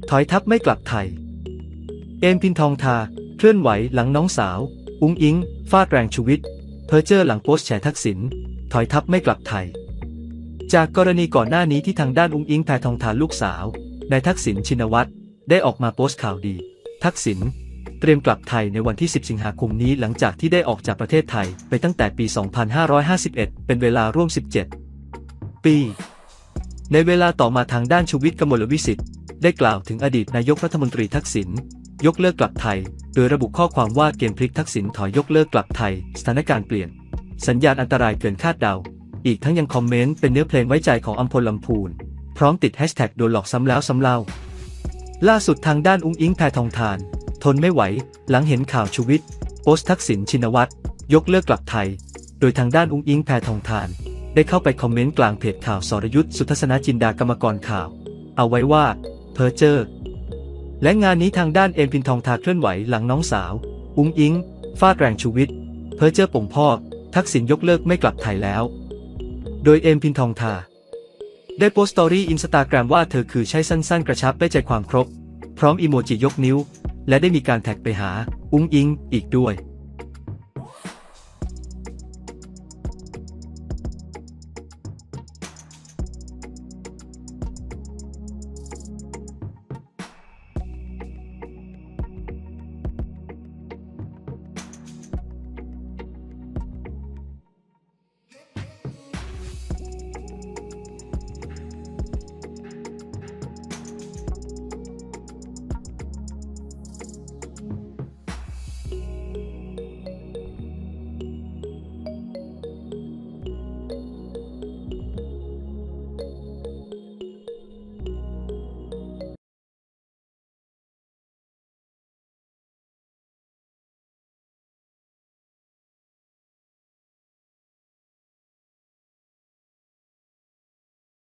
ถอยทัพไม่กลับไทยเอมพินทองทาเคลื่อนไหวหลังน้องสาวอุ๊งอิ๊งฟาดแรงชูวิทย์เพ้อเจ้อหลังโพสต์แฉทักษิณถอยทัพไม่กลับไทยจากกรณีก่อนหน้านี้ที่ทางด้านอุ๊งอิ๊งแพทองทานลูกสาวนายทักษิณชินวัตรได้ออกมาโพสต์ข่าวดีทักษิณเตรียมกลับไทยในวันที่10 สิงหาคมนี้หลังจากที่ได้ออกจากประเทศไทยไปตั้งแต่ปี 2551 เป็นเวลาร่วม 17 ปีในเวลาต่อมาทางด้านชูวิทย์ กมลวิสิทธิ์ได้กล่าวถึงอดีตนายกรัฐมนตรีทักษิณยกเลิกกลับไทยโดยระบุข้อความว่าเกมพลิกทักษิณถอยยกเลิกกลับไทยสถานการณ์เปลี่ยนสัญญาณอันตรายเกินคาดเดาอีกทั้งยังคอมเมนต์เป็นเนื้อเพลงไว้ใจของอัมพล ลำพูนพร้อมติดแฮชแท็กโดนหลอกซ้ำแล้วซ้ำเล่าล่าสุดทางด้านอุ๊งอิ๊งแพทองทานทนไม่ไหวหลังเห็นข่าวชูวิทย์โพสต์ทักษิณชินวัตรยกเลิกกลับไทยโดยทางด้านอุ๊งอิ๊งแพทองทานได้เข้าไปคอมเมนต์กลางเพจข่าวสรยุทธ สุทัศนจินดากรรมกรข่าวเอาไว้ว่าเพ้อเจ้อและงานนี้ทางด้านเอมพินทองทาเคลื่อนไหวหลังน้องสาวอุ๊งอิ๊งฟาดแรงชูวิทย์เพ้อเจ้อป่งพอกทักษิณยกเลิกไม่กลับไทยแล้วโดยเอมพินทองทาได้โพสต์สตอรี่อินสตาแกรมว่าเธอคือใช้สั้นๆกระชับได้ใจความครบพร้อมอีโมจิยกนิ้วและได้มีการแท็กไปหาอุ๊งอิ๊งอีกด้วย